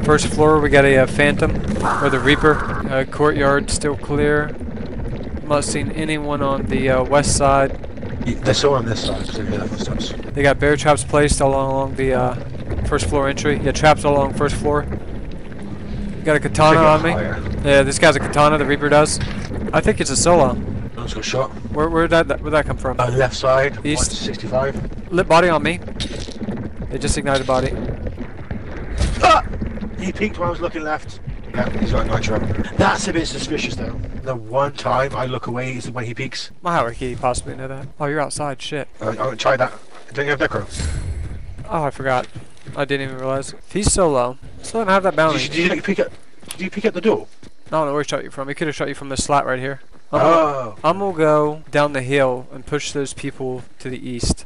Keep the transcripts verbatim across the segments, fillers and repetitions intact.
First floor, we got a, uh Phantom or the Reaper. Uh, courtyard still clear. I'm not seeing anyone on the uh, west side. They're still on this side, so hear their footsteps. They got bear traps placed all along, along the uh, first floor entry. Yeah, traps all along first floor. Got a katana on me. Higher. Yeah, this guy's a katana. The Reaper does. I think it's a solo. No one's got shot. Where where did that where'd that come from? Uh, left side, East. one sixty-five. Lit body on me. They just ignited body. Ah! He peeked when I was looking left. Yeah, he's got a nitro. That's a bit suspicious though. The one time I look away is when he peeks. Well, how would he possibly know that? Oh, you're outside. Shit. Uh, I'm gonna try that. Don't you have necro? Oh, I forgot. I didn't even realize. If he's solo, still don't have that bounty. Did you, did you peek at? Did you peek at the door? I don't know where he shot you from. He could have shot you from this slat right here. I'm Oh. Gonna, I'm gonna go down the hill and push those people to the east.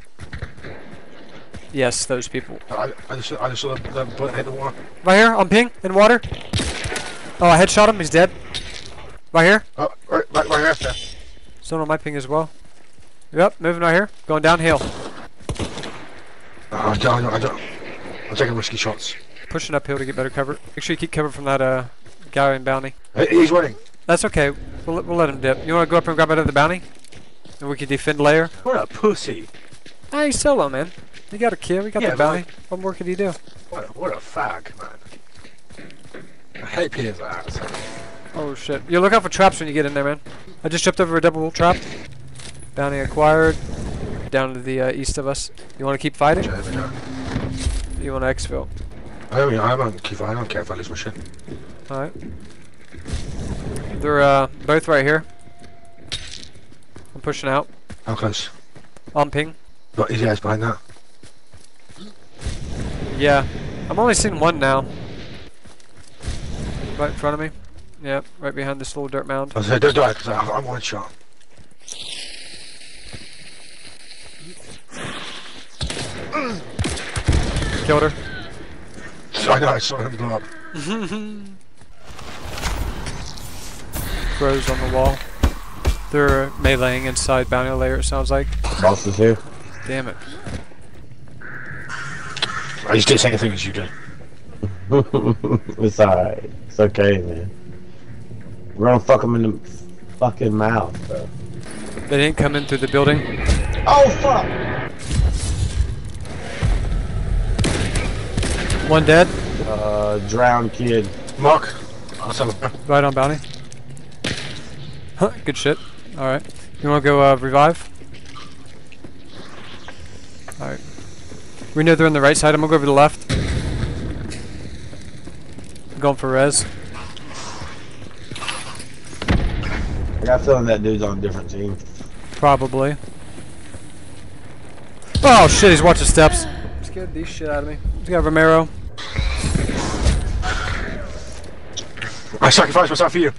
Yes, those people. I, I just, I just saw the, the bullet hit the wall. Right here, on ping, in water. Oh, I headshot him. He's dead. Right here. Oh, right, right, right after. Someone on my ping as well. Yep, moving right here. Going downhill. Oh, I don't, I don't. I'm taking risky shots. Pushing uphill to get better cover. Make sure you keep cover from that uh, guy in bounty. Hey, he's running. That's okay. We'll, let- we'll let him dip. You want to go up and grab out of the bounty? And we can defend layer? What a pussy. Ah, he's solo, man. You got a kill. We got Yeah, the but bounty. like- What more could he do? What a, what a fag, man. I hate Peter's ass. Oh shit. You look out for traps when you get in there, man. I just jumped over a double trap. Bounty acquired. Down to the uh, east of us. You want to keep fighting? You want to exfil? I mean, I don't keep. I don't care if I lose my shit. Alright. They're uh, both right here. I'm pushing out. How close? On ping. Got his eyes behind that. Yeah. I'm only seeing one now. Right in front of me. Yep, right behind this little dirt mound. I was like, don't die, because I'm one shot. Killed her. I know, I saw him blow up. Crows on the wall. They're meleeing inside bounty layer, it sounds like. Boss is here. Damn it. I just did the same thing as you did. It's alright. It's okay, man. We're gonna fuck him in the fucking mouth, bro. They didn't come in through the building. Oh, fuck! One dead. Uh, drowned kid. Mark. I'll tell him. Right on bounty. Huh, good shit. Alright. You wanna go uh, revive? Alright. We know they're on the right side. I'm gonna go over to the left. I'm going for res. I got a feeling that dude's on a different team. Probably. Oh shit, he's watching steps. Scared the shit out of me. He's got Romero. I sacrificed myself for you.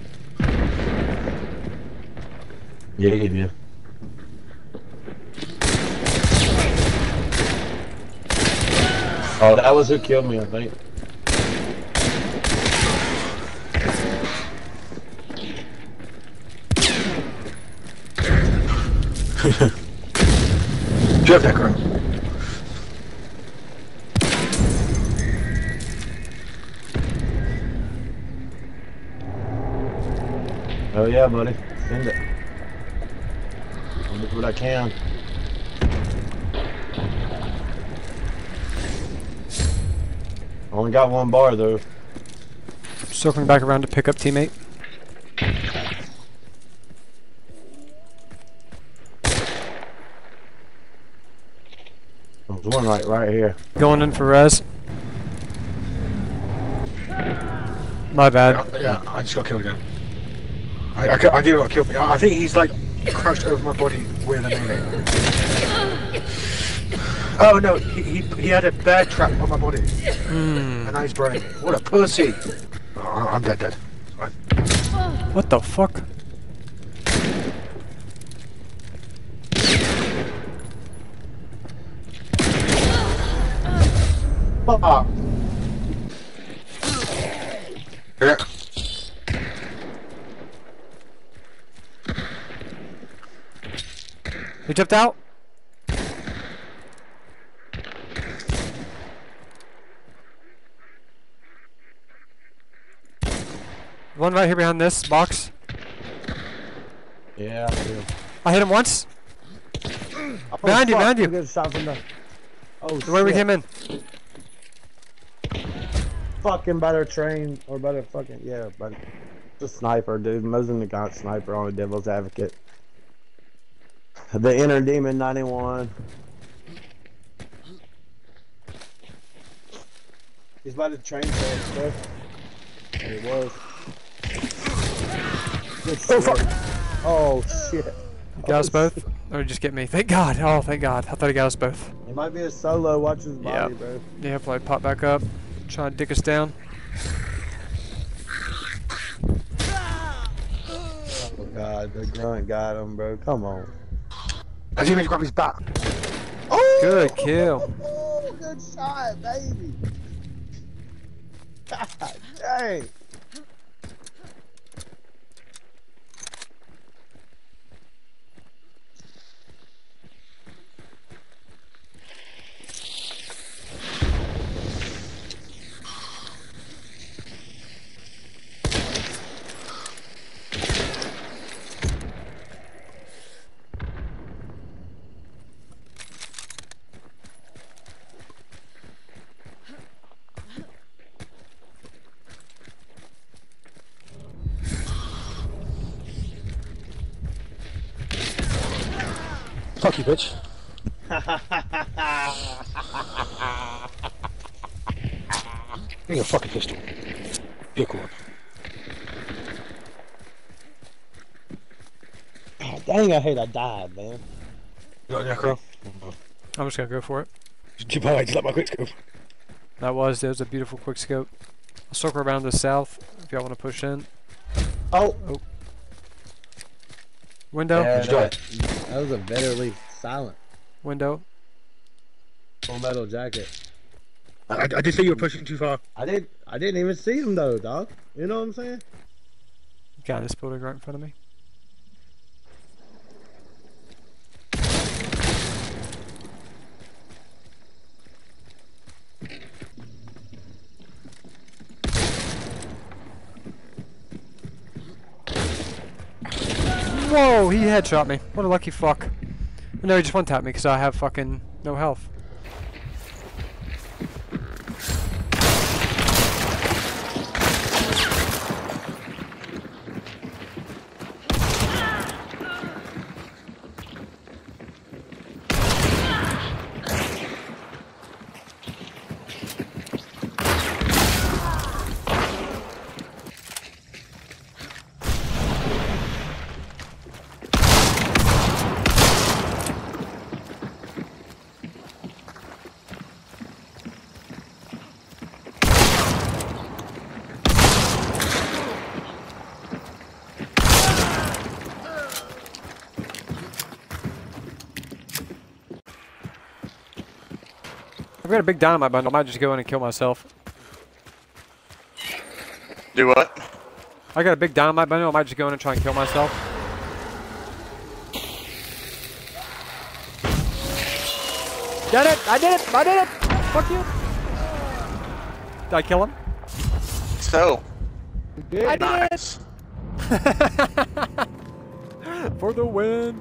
Yeah, he did. Oh, that was who killed me, I think. Do you have that girl? Oh yeah, buddy. Send it. I'll do what I can. Only got one bar though. Circling back around to pick up teammate. There's one right right here. Going in for res. My bad. Yeah, yeah, I just got killed again. I, I, I did got killed. I think he's like crouched over my body with a melee. Oh no, he, he, he had a bear trap on my body. Hmm. And now he's burning me. What a pussy! Oh, I'm dead, dead. Fine. What the fuck? Fuck. Yeah. He jumped out? One right here behind this box. Yeah, I do. I hit him once. Oh, Behind you, fuck, behind you. I'm getting shot from the... Oh, The way we shit. came in. Fucking better train, or better fucking, yeah, but the sniper, dude. Mosin the got sniper on the Devil's Advocate. The Inner Demon ninety-one. He's by the train track, bro. There he was. Good Oh, shit. fuck. Oh, shit. You got us both? Or did you just get me? Thank God. Oh, thank God. I thought he got us both. It might be a solo. Watch his Yeah. body, bro. Yeah, probably pop back up. Trying to dick us down. Oh, God. The grunt got him, bro. Come on. I didn't even grab his back. Oh! Good kill. Oh, good shot, baby. God dang. Fuck you, bitch. Give me a fucking pistol. Pick one. God dang, I hate I died, man. You got a necro? I'm just gonna go for it. Jump high, just like my quick scope. That was, there was a beautiful quick scope. I'll circle around to the south if y'all want to push in. Oh! Window, Yeah, What'd you that, that was a bitterly silent window. full metal jacket. I, I did say you were pushing too far. I did I didn't even see him though, dog. You know what I'm saying? Guy in this building right in front of me. Whoa, he headshot me. What a lucky fuck. No, he just one-tapped me because I have fucking no health. I've got a big dynamite bundle. I might just go in and kill myself. Do what? I got a big dynamite bundle. I might just go in and try and kill myself. Did it! I did it! I did it! Fuck you! Did I kill him? So. I did Nice. it! For the win!